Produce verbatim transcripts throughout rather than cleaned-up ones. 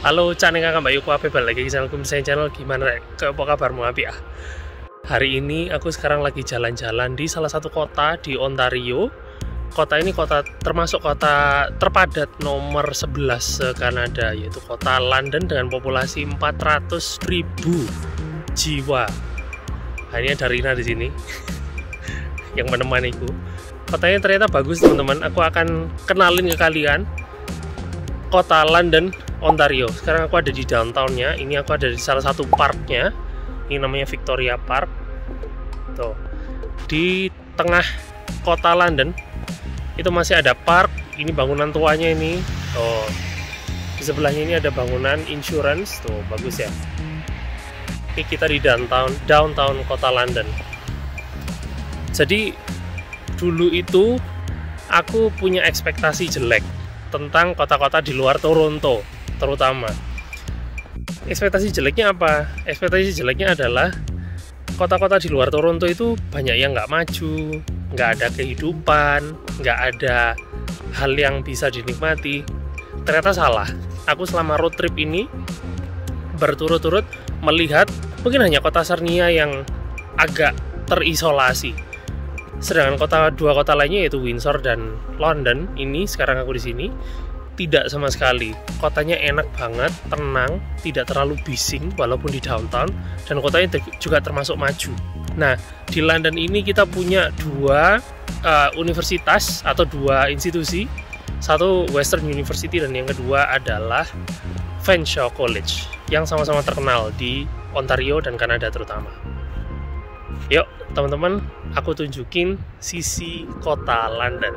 Halo, Caneng Kakak Mbak Yuko, apa balik lagi ke channel Kumsen Channel. Gimana rek? Ke apa kabarmu Abi ah? Hari ini aku sekarang lagi jalan-jalan di salah satu kota di Ontario. Kota ini kota termasuk kota terpadat nomor sebelas se-Kanada, yaitu kota London dengan populasi empat ratus ribu jiwa. Nah, ini ada Rina di sini yang menemaniku. Kotanya ternyata bagus teman-teman. Aku akan kenalin ke kalian kota London, Ontario. Sekarang aku ada di downtownnya. Ini aku ada di salah satu parknya. Ini namanya Victoria Park. Tuh, di tengah kota London itu masih ada park. Ini bangunan tuanya ini. Oh, di sebelahnya ini ada bangunan insurance. Tuh, bagus ya. Ini kita di downtown, downtown kota London. Jadi dulu itu aku punya ekspektasi jelek tentang kota-kota di luar Toronto, terutama. Ekspektasi jeleknya apa? Ekspektasi jeleknya adalah kota-kota di luar Toronto itu banyak yang nggak maju, nggak ada kehidupan, nggak ada hal yang bisa dinikmati. Ternyata salah. Aku selama road trip ini berturut-turut melihat mungkin hanya kota Sarnia yang agak terisolasi. Sedangkan kota dua kota lainnya yaitu Windsor dan London, ini sekarang aku di sini tidak sama sekali. Kotanya enak banget, tenang, tidak terlalu bising walaupun di downtown, dan kotanya juga termasuk maju. Nah, di London ini kita punya dua uh, universitas atau dua institusi. Satu Western University dan yang kedua adalah Fanshawe College yang sama-sama terkenal di Ontario dan Kanada terutama. Yuk teman-teman, aku tunjukin sisi kota London.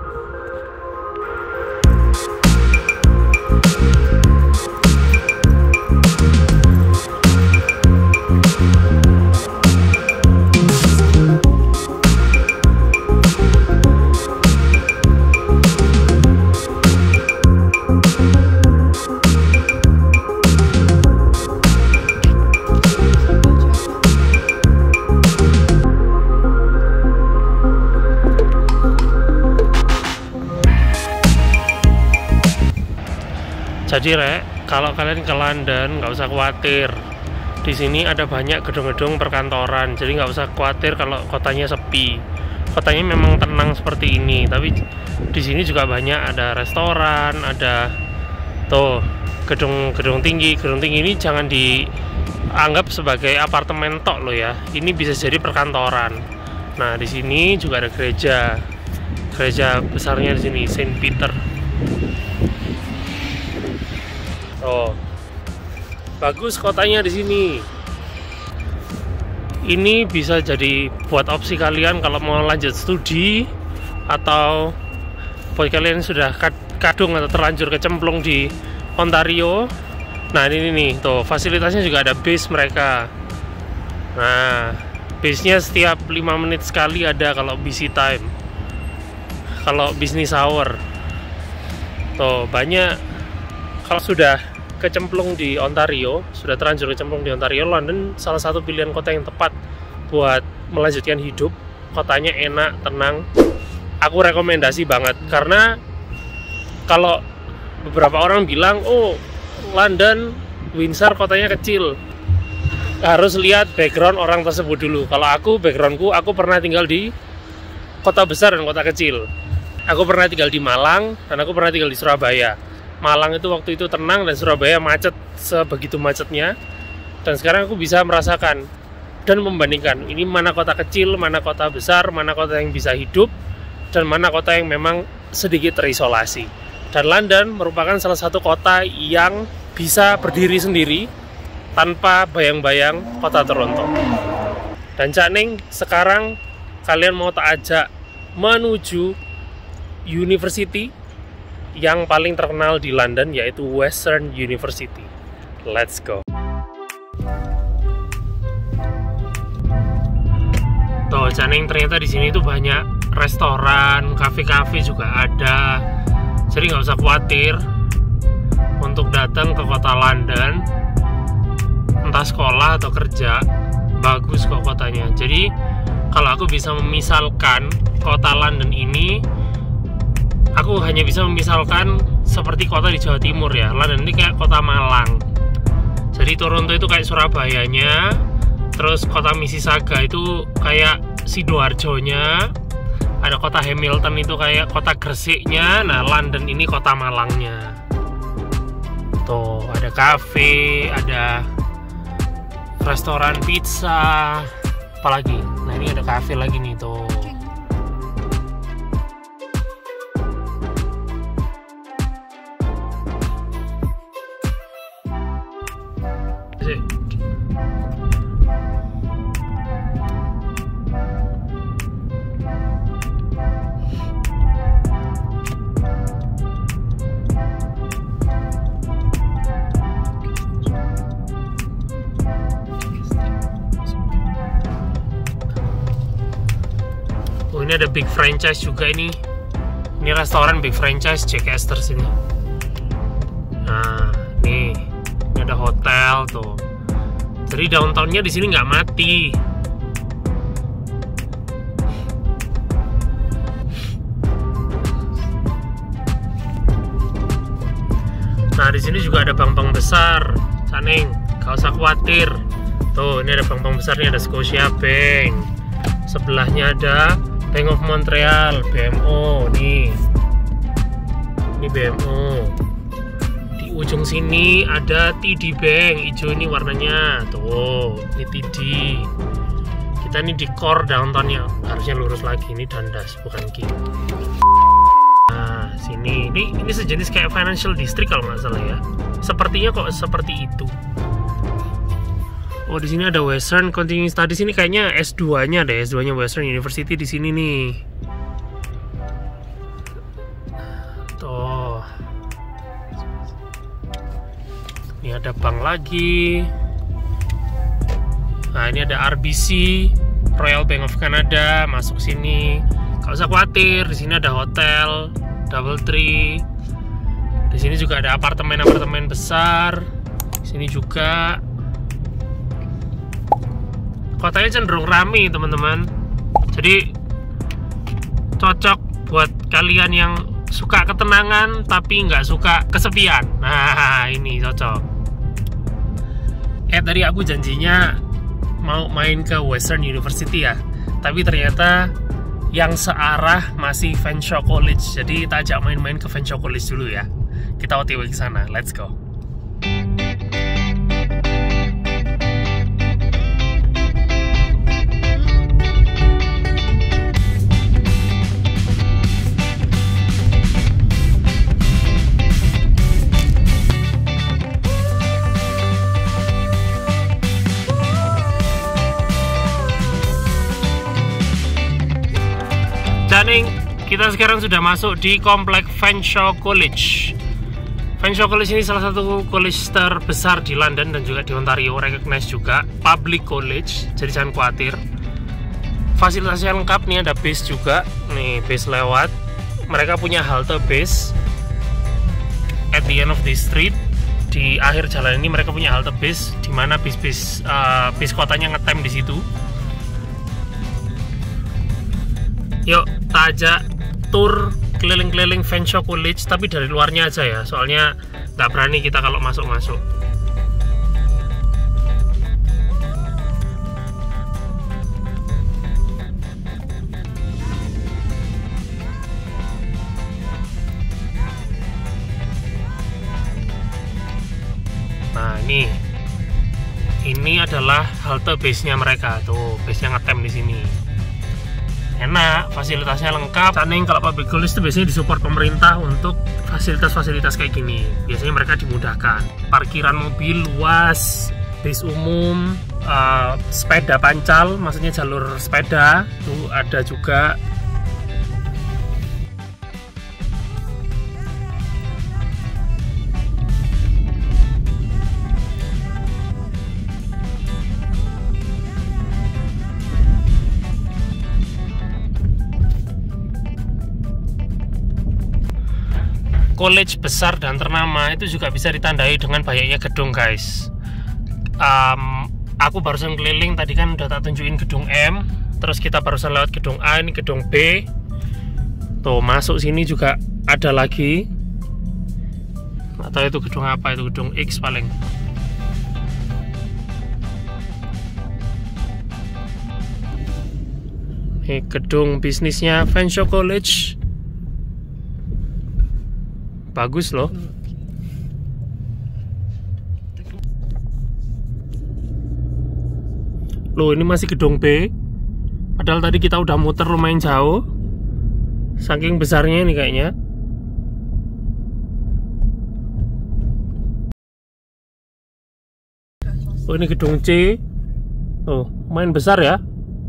Jadi rek, kalau kalian ke London nggak usah khawatir. Di sini ada banyak gedung-gedung perkantoran, jadi nggak usah khawatir kalau kotanya sepi. Kotanya memang tenang seperti ini, tapi di sini juga banyak ada restoran, ada tuh gedung-gedung tinggi. Gedung tinggi ini jangan dianggap sebagai apartemen tok loh ya. Ini bisa jadi perkantoran. Nah di sini juga ada gereja, gereja besarnya di sini, Saint Peter. Oh, bagus kotanya di sini. Ini bisa jadi buat opsi kalian kalau mau lanjut studi atau buat kalian sudah kadung atau terlanjur kecemplung di Ontario. Nah ini nih, tuh fasilitasnya juga ada base mereka. Nah, base-nya setiap lima menit sekali ada kalau busy time. Kalau business hour. Tuh banyak. Kalau sudah kecemplung di Ontario, sudah terlanjur kecemplung di Ontario, London salah satu pilihan kota yang tepat buat melanjutkan hidup. Kotanya enak, tenang. Aku rekomendasi banget karena kalau beberapa orang bilang, oh London, Windsor kotanya kecil, harus lihat background orang tersebut dulu. Kalau aku, backgroundku, aku pernah tinggal di kota besar dan kota kecil. Aku pernah tinggal di Malang dan aku pernah tinggal di Surabaya. Malang itu waktu itu tenang dan Surabaya macet sebegitu macetnya. Dan sekarang aku bisa merasakan dan membandingkan ini mana kota kecil, mana kota besar, mana kota yang bisa hidup, dan mana kota yang memang sedikit terisolasi. Dan London merupakan salah satu kota yang bisa berdiri sendiri tanpa bayang-bayang kota Toronto. Dan Cak Ning, sekarang kalian mau tak ajak menuju university yang paling terkenal di London, yaitu Western University. Let's go. Tuh, Caneng, ternyata di sini tuh banyak restoran, kafe-kafe juga ada. Jadi nggak usah khawatir untuk datang ke kota London, entah sekolah atau kerja. Bagus kok kotanya. Jadi kalau aku bisa memisalkan kota London ini, aku hanya bisa memisalkan seperti kota di Jawa Timur ya. London ini kayak kota Malang. Jadi Toronto itu kayak Surabayanya, terus kota Mississauga itu kayak Sidoarjonya, ada kota Hamilton itu kayak kota Gresiknya. Nah, London ini kota Malangnya. Tuh, ada kafe, ada restoran pizza, apalagi. Nah, ini ada kafe lagi nih tuh. Oh, ini ada big franchise juga ini. Ini restoran big franchise Jack Astor's ini. Nah, nih, ini ada hotel tuh. Jadi downtownnya di sini nggak mati. Nah, di sini juga ada bank-bank besar, Caneng, gak usah khawatir. Tuh, ini ada bank-bank besar, ini ada Scotia Bank. Sebelahnya ada Bank of Montreal, B M O nih. Ini B M O. Di ujung sini ada T D Bank, hijau ini warnanya. Tuh, ini T D. Kita ini di core downtownnya, harusnya lurus lagi. Ini Dundas, bukan kiri. Nah, sini. Ini ini sejenis kayak financial district kalau nggak salah ya. Sepertinya kok seperti itu. Oh, di sini ada Western Continuing Studies, ini kayaknya S dua-nya deh, S dua-nya Western University di sini nih. Tuh. Ini ada bank lagi. Nah, ini ada R B C, Royal Bank of Canada, masuk sini. Gak usah khawatir, di sini ada hotel, Doubletree. Di sini juga ada apartemen-apartemen besar. Di sini juga. Kotanya cenderung ramai teman-teman, jadi cocok buat kalian yang suka ketenangan tapi nggak suka kesepian. Nah, ini cocok. Eh tadi aku janjinya mau main ke Western University ya, tapi ternyata yang searah masih Fanshawe College, jadi kita ajak main-main ke Fanshawe College dulu ya. Kita O T W ke sana, let's go. Daning, kita sekarang sudah masuk di komplek Fanshawe College. Fanshawe College ini salah satu college terbesar di London dan juga di Ontario, recognized juga, public college, jadi jangan khawatir. Fasilitasnya lengkap, nih ada bus juga, nih bus lewat. Mereka punya halte bus at the end of the street. Di akhir jalan ini mereka punya halte bus, di mana bis-bis uh, bis kotanya ngetem di situ. Yuk, kita ajak tour keliling-keliling Fanshawe College, tapi dari luarnya aja ya, soalnya nggak berani kita kalau masuk-masuk. Nah, ini ini adalah halte base-nya mereka tuh, base-nya ngetem di sini. Enak, fasilitasnya lengkap. Caneng, kalau public college itu biasanya disupport pemerintah untuk fasilitas-fasilitas kayak gini. Biasanya mereka dimudahkan. Parkiran mobil luas, bis umum, uh, sepeda pancal, maksudnya jalur sepeda, tuh ada juga. College besar dan ternama itu juga bisa ditandai dengan banyaknya gedung, guys. Um, aku barusan keliling, tadi kan udah tak tunjukin gedung M, terus kita barusan lewat gedung A, ini gedung B. Tuh, masuk sini juga ada lagi. Atau itu gedung apa, itu gedung X paling. Ini gedung bisnisnya Fanshawe College. Bagus loh. Loh, ini masih gedung B. Padahal tadi kita udah muter lumayan jauh. Saking besarnya ini kayaknya. Oh, ini gedung C. Oh, lumayan besar ya.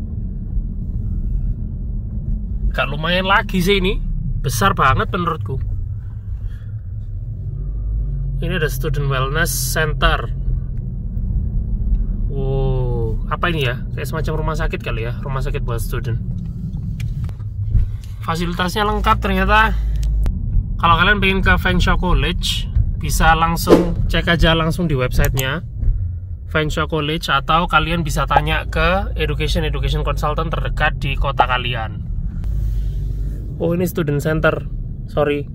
Gak lumayan lagi sih ini. Besar banget menurutku. Ini ada Student Wellness Center. Wow, apa ini ya? Kayak semacam rumah sakit kali ya, rumah sakit buat student. Fasilitasnya lengkap ternyata. Kalau kalian pengen ke Fanshawe College, bisa langsung cek aja langsung di websitenya Fanshawe College, atau kalian bisa tanya ke education education consultant terdekat di kota kalian. Oh, ini student center. Sorry,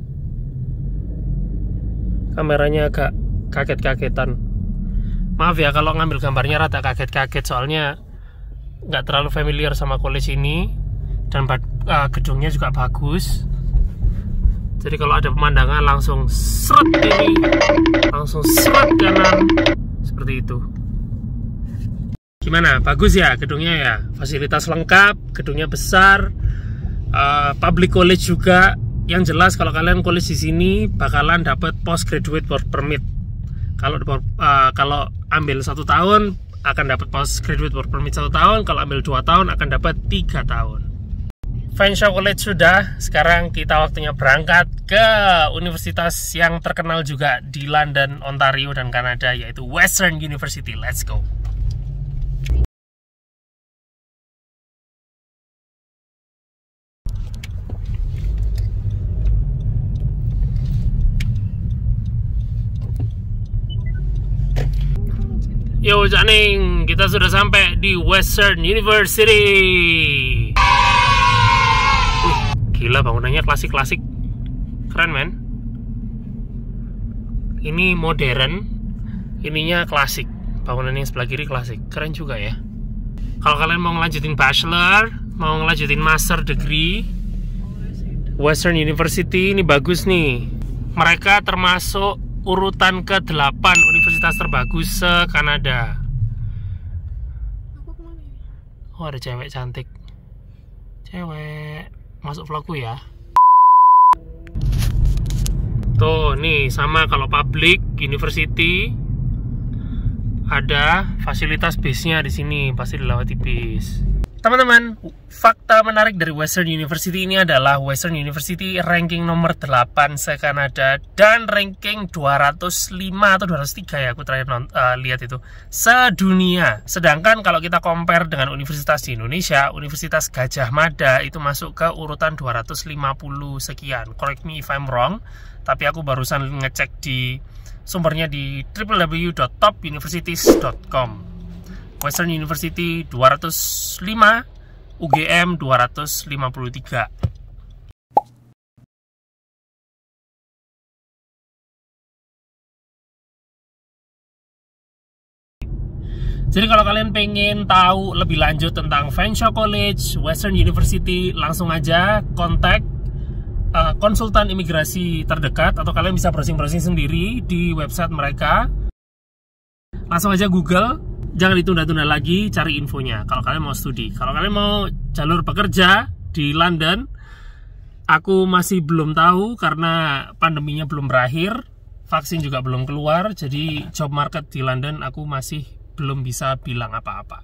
kameranya agak kaget-kagetan. Maaf ya kalau ngambil gambarnya rada kaget-kaget, soalnya nggak terlalu familiar sama college ini. Dan uh, gedungnya juga bagus. Jadi kalau ada pemandangan langsung seret kiri, langsung seret kanan, seperti itu. Gimana? Bagus ya gedungnya ya? Fasilitas lengkap, gedungnya besar, uh, public college juga. Yang jelas kalau kalian college di sini bakalan dapat postgraduate work permit. Kalau uh, kalau ambil satu tahun akan dapat postgraduate work permit satu tahun. Kalau ambil dua tahun akan dapat tiga tahun. Fanshawe College sudah. Sekarang kita waktunya berangkat ke universitas yang terkenal juga di London, Ontario dan Kanada, yaitu Western University. Let's go. Yo Janing, kita sudah sampai di Western University. Wih, gila bangunannya klasik-klasik. Keren men. Ini modern, ininya klasik. Bangunan yang sebelah kiri klasik. Keren juga ya. Kalau kalian mau ngelanjutin bachelor, mau ngelanjutin master degree, Western University ini bagus nih. Mereka termasuk urutan ke delapan universitas terbagus se-Kanada. Oh, ada cewek cantik. Cewek masuk vlogku ya. Tuh, nih sama kalau public university ada fasilitas base-nya di sini, pasti dilewati bis. Teman-teman, fakta menarik dari Western University ini adalah Western University ranking nomor delapan se-Kanada dan ranking dua ratus lima atau dua ratus tiga ya, aku terakhir uh, lihat itu, sedunia. Sedangkan kalau kita compare dengan universitas di Indonesia, Universitas Gadjah Mada itu masuk ke urutan dua ratus lima puluh sekian. Correct me if I'm wrong, tapi aku barusan ngecek di sumbernya di w w w dot top universities dot com. Western University dua ratus lima, U G M dua ratus lima puluh tiga. Jadi kalau kalian pengen tahu lebih lanjut tentang Fanshawe College, Western University, langsung aja kontak uh, konsultan imigrasi terdekat, atau kalian bisa browsing-browsing sendiri di website mereka. Langsung aja Google. Jangan ditunda-tunda lagi cari infonya kalau kalian mau studi. Kalau kalian mau jalur pekerja di London, aku masih belum tahu karena pandeminya belum berakhir, vaksin juga belum keluar, jadi job market di London aku masih belum bisa bilang apa-apa.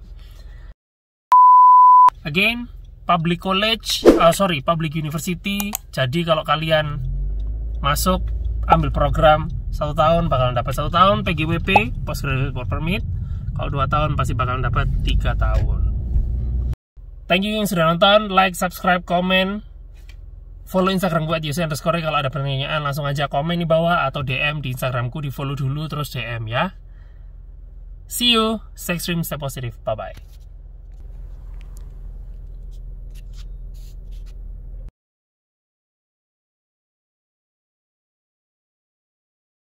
Again, public college, oh sorry, public university. Jadi kalau kalian masuk ambil program satu tahun bakalan dapat satu tahun P G W P, postgraduate work permit. Kalau dua tahun pasti bakalan dapat tiga tahun. Thank you yang sudah nonton, like, subscribe, komen, follow Instagram gue at yose underscore. Kalau ada pertanyaan langsung aja komen di bawah atau D M di Instagramku, di follow dulu terus D M ya. See you, stay extreme, stay positive, bye bye.